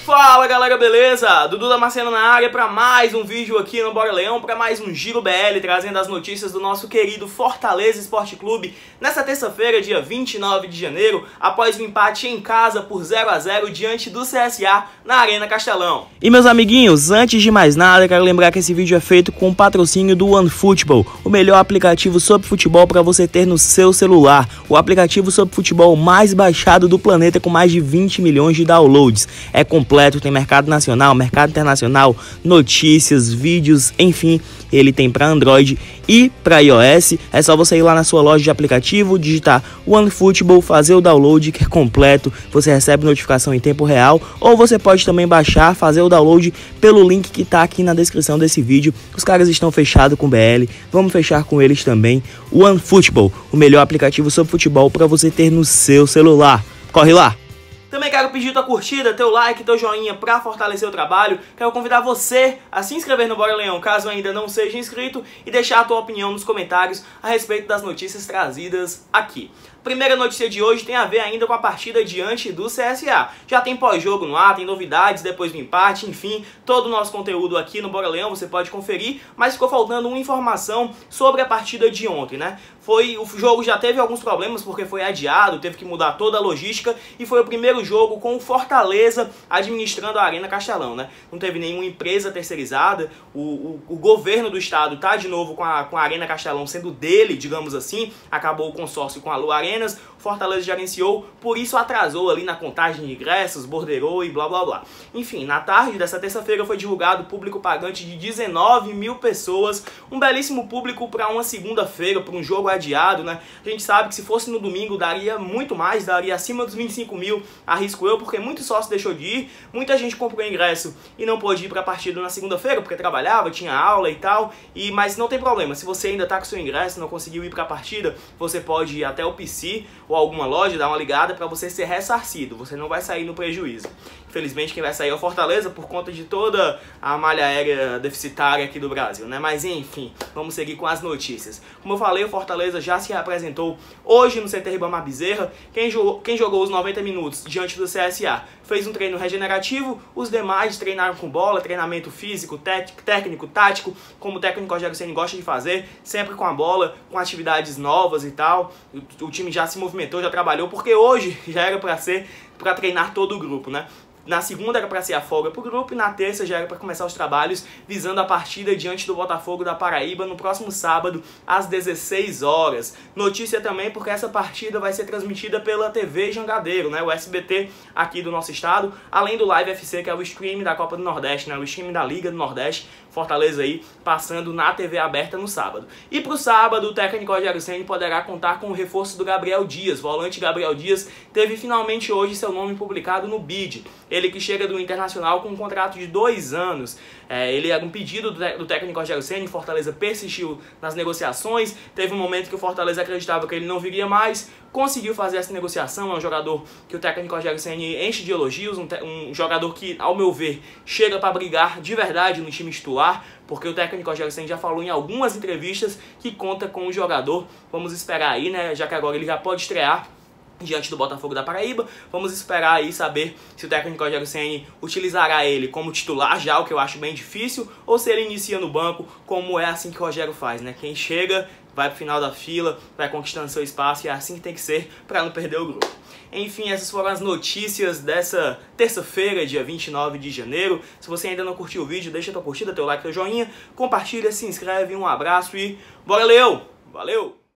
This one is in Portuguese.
Fala galera, beleza? Dudu Damasceno na área para mais um vídeo aqui no Bora Leão, para mais um Giro BL, trazendo as notícias do nosso querido Fortaleza Esporte Clube nessa terça-feira, dia 29 de janeiro, após o empate em casa por 0 a 0 diante do CSA na Arena Castelão. E meus amiguinhos, antes de mais nada, quero lembrar que esse vídeo é feito com o patrocínio do OneFootball, o melhor aplicativo sobre futebol para você ter no seu celular, o aplicativo sobre futebol mais baixado do planeta com mais de 20 milhões de downloads. É completo, tem mercado nacional, mercado internacional, notícias, vídeos, enfim, ele tem para Android e para iOS. É só você ir lá na sua loja de aplicativo, digitar OneFootball, fazer o download que é completo, você recebe notificação em tempo real, ou você pode também baixar, fazer o download pelo link que tá aqui na descrição desse vídeo. Os caras estão fechados com o BL, vamos fechar com eles também. OneFootball, o melhor aplicativo sobre futebol para você ter no seu celular. Corre lá! Também quero pedir tua curtida, teu like, teu joinha para fortalecer o trabalho. Quero convidar você a se inscrever no Bora Leão, caso ainda não seja inscrito, e deixar a tua opinião nos comentários a respeito das notícias trazidas aqui. Primeira notícia de hoje tem a ver ainda com a partida diante do CSA. Já tem pós-jogo no ar, tem novidades depois do empate, enfim, todo o nosso conteúdo aqui no Bora Leão você pode conferir, mas ficou faltando uma informação sobre a partida de ontem, né? O jogo já teve alguns problemas porque foi adiado, teve que mudar toda a logística e foi o primeiro jogo com o Fortaleza administrando a Arena Castelão, né? Não teve nenhuma empresa terceirizada, o governo do estado tá de novo com a Arena Castelão sendo dele, digamos assim, acabou o consórcio com a Lu Arenas, Fortaleza gerenciou, por isso atrasou ali na contagem de ingressos, borderou e blá blá blá. Enfim, na tarde dessa terça-feira foi divulgado o público pagante de 19 mil pessoas, um belíssimo público para uma segunda-feira, para um jogo adiado, né? A gente sabe que se fosse no domingo daria muito mais, daria acima dos 25 mil, arrisco eu, porque muito sócio deixou de ir, muita gente comprou ingresso e não pôde ir para a partida na segunda-feira, porque trabalhava, tinha aula e tal, mas não tem problema, se você ainda tá com seu ingresso e não conseguiu ir para a partida, você pode ir até o PC ou alguma loja, dar uma ligada para você ser ressarcido, você não vai sair no prejuízo. Infelizmente quem vai sair é o Fortaleza por conta de toda a malha aérea deficitária aqui do Brasil, né? Mas enfim, vamos seguir com as notícias. Como eu falei, o Fortaleza já se representou hoje no CT Ribamar Bezerra. Quem jogou os 90 minutos diante do CSA fez um treino regenerativo, os demais treinaram com bola, treinamento físico, técnico, tático, como o técnico Rogério Ceni gosta de fazer, sempre com a bola, com atividades novas e tal. O time já se movimentou, já trabalhou, porque hoje já era para treinar todo o grupo, né? Na segunda era para ser a folga pro grupo e na terça já era para começar os trabalhos visando a partida diante do Botafogo da Paraíba no próximo sábado às 16 horas. Notícia também porque essa partida vai ser transmitida pela TV Jangadeiro, né? O SBT aqui do nosso estado, além do Live FC, que é o stream da Copa do Nordeste, né? O stream da Liga do Nordeste. Fortaleza aí passando na TV aberta no sábado. E pro sábado, o técnico Rogério Ceni poderá contar com o reforço do Gabriel Dias. O volante Gabriel Dias teve finalmente hoje seu nome publicado no BID. Ele que chega do Internacional com um contrato de 2 anos. Ele era um pedido do técnico Rogério Ceni, Fortaleza persistiu nas negociações, teve um momento que o Fortaleza acreditava que ele não viria mais, conseguiu fazer essa negociação, é um jogador que o técnico Rogério Ceni enche de elogios, um jogador que, ao meu ver, chega para brigar de verdade no time titular, porque o técnico Rogério Ceni já falou em algumas entrevistas que conta com o jogador. Vamos esperar aí, né, já que agora ele já pode estrear diante do Botafogo da Paraíba. Vamos esperar aí saber se o técnico Rogério Ceni utilizará ele como titular já, o que eu acho bem difícil, ou se ele inicia no banco, como é assim que o Rogério faz, né? Quem chega vai pro final da fila, vai conquistando seu espaço e é assim que tem que ser para não perder o grupo. Enfim, essas foram as notícias dessa terça-feira, dia 29 de janeiro. Se você ainda não curtiu o vídeo, deixa tua curtida, teu like, teu joinha, compartilha, se inscreve, um abraço e bora Leão! Valeu!